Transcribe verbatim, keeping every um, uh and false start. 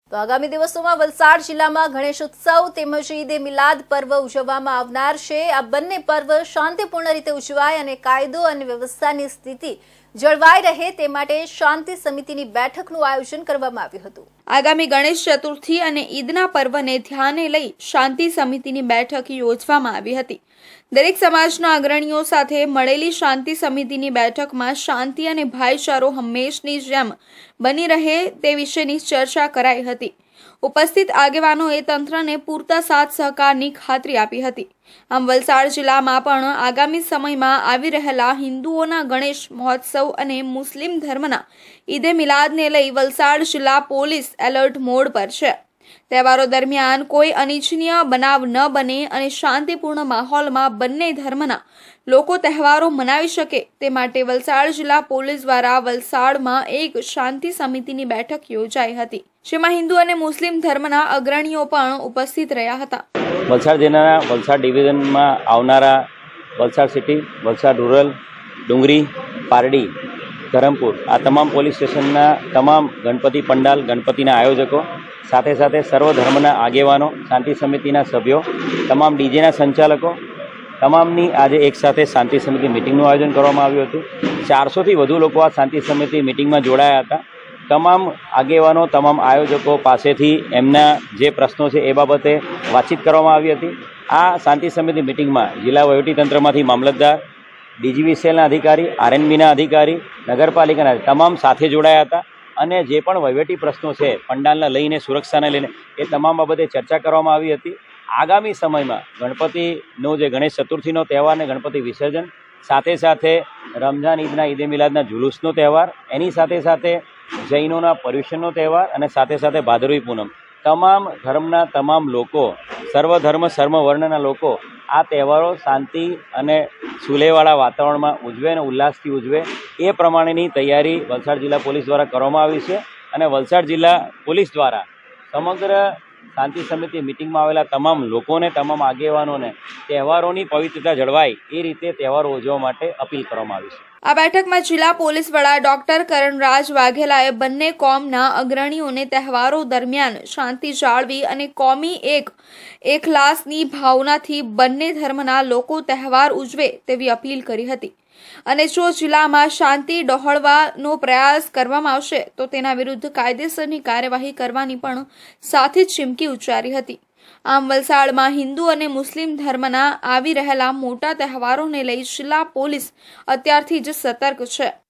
તો આગામી દિવસોમાં વલસાડ જિલ્લામાં ગણેશ ઉત્સવ તેમજ ઈદ એ મિલાદ પર્વ ઉજવવામાં આવનાર છે। આ બંને પર્વ શાંતિપૂર્ણ રીતે ઉજવાય અને કાયદો અને વ્યવસ્થાની સ્થિતિ જળવાઈ રહે તે માટે શાંતિ સમિતિની બેઠકનું આયોજન કરવામાં આવ્યું હતું। આગામી ગણેશ ચતુર્થી અને ઈદના પર્વને ધ્યાને લઈ શાંતિ સમિતિની બેઠક યોજવામાં આવી હતી। દરેક સમાજના અગ્રણીઓ સાથે મળેલી શાંતિ સમિતિની બેઠકમાં શાંતિ અને ભાઈચારો હંમેશની જેમ બની રહે તે વિશેની ચર્ચા કરાઈ હતી। ઉપસ્થિત આગેવાનોએ તંત્રને પૂરતા સાથ સહકારની ખાતરી આપી હતી। આમ વલસાડ જિલ્લામાં પણ આગામી સમયમાં આવી રહેલા હિન્દુઓના ગણેશ મહોત્સવ અને મુસ્લિમ ધર્મના ઈદે મિલાદને લઈ વલસાડ જિલ્લા પોલીસ એલર્ટ મોડ પર છે। તહેવારો દરમિયાન કોઈ અનિચ્છનીય બનાવ ન બને અને શાંતિપૂર્ણ માહોલમાં બંને ધર્મના લોકો તહેવારો મનાવી શકે તે માટે વલસાડ જિલ્લા પોલીસ દ્વારા વલસાડમાં એક શાંતિ સમિતિની બેઠક યોજાઈ હતી, જેમાં હિન્દુ અને મુસ્લિમ ધર્મના અગ્રણીઓ પણ ઉપસ્થિત રહ્યા હતા। વલસાડ જિલ્લાના વલસાડ ડિવિઝનમાં આવનારા વલસાડ સિટી, વલસાડ રૂરલ, ડુંગરી, પારડી, ધરમપુર આ તમામ પોલીસ સ્ટેશનના તમામ ગણપતિ પંડાલ, ગણપતિના આયોજકો સાથે સાથે સર્વ ધર્મના આગેવાનો, શાંતિ સમિતિના સભ્યો, તમામ ડીજેના સંચાલકો તમામની આજે એક સાથે શાંતિ સમિતિ મિટિંગનું આયોજન કરવામાં આવ્યું હતું। ચારસોથી વધુ લોકો આ શાંતિ સમિતિ મિટિંગમાં જોડાયા હતા। તમામ આગેવાનો, તમામ આયોજકો પાસેથી એમના જે પ્રશ્નો છે એ બાબતે વાતચીત કરવામાં આવી હતી। આ શાંતિ સમિતિ મિટિંગમાં જિલ્લા વહીવટીતંત્રમાંથી મામલતદાર, ડીજીવીસીએલના અધિકારી, આરએનબીના અધિકારી, નગરપાલિકાના તમામ સાથે જોડાયા હતા અને જે પણ વહીવટી પ્રશ્નો છે પંડાલને લઈને, સુરક્ષાને લઈને એ તમામ બાબતે ચર્ચા કરવામાં આવી હતી। આગામી સમયમાં ગણપતિનો જે ગણેશ ચતુર્થીનો તહેવાર ને ગણપતિ વિસર્જન, સાથે સાથે રમઝાન ઈદના ઈદે મિલાદના જુલુસનો તહેવાર, એની સાથે સાથે જૈનોના પર્યુષણનો તહેવાર અને સાથે સાથે ભાદરવી પૂનમ, તમામ ધર્મના તમામ લોકો, સર્વધર્મ સર્વવર્ણના લોકો આ તહેવારો શાંતિ અને સુલેવાળા વાતાવરણમાં ઉજવે અને ઉલ્લાસથી ઉજવે એ પ્રમાણેની તૈયારી વલસાડ જિલ્લા પોલીસ દ્વારા કરવામાં આવી છે અને વલસાડ જિલ્લા પોલીસ દ્વારા સમગ્ર શાંતિ સમિતિ મિટિંગમાં આવેલા તમામ લોકોને, તમામ આગેવાનોને તહેવારોની પવિત્રતા જળવાય એ રીતે તહેવારો ઉજવવા માટે અપીલ કરવામાં આવી છે। આ બેઠકમાં જિલ્લા પોલીસ વડા ડોક્ટર કરણરાજ વાઘેલાએ બંને કોમના અગ્રણીઓને તહેવારો દરમિયાન શાંતિ જાળવી અને કોમી એક એકલાસની ભાવનાથી બંને ધર્મના લોકો તહેવાર ઉજવે તેવી અપીલ કરી હતી અને જો જિલ્લામાં શાંતિ ડહોળવાનો પ્રયાસ કરવામાં આવશે તો તેના વિરુદ્ધ કાયદેસરની કાર્યવાહી કરવાની પણ સાથે જ ચીમકી ઉચ્ચારી હતી। આમ વલસાડમાં હિન્દુ અને મુસ્લિમ ધર્મના આવી રહેલા મોટા તહેવારોને લઈ જિલ્લા પોલીસ અત્યારથી જ સતર્ક છે।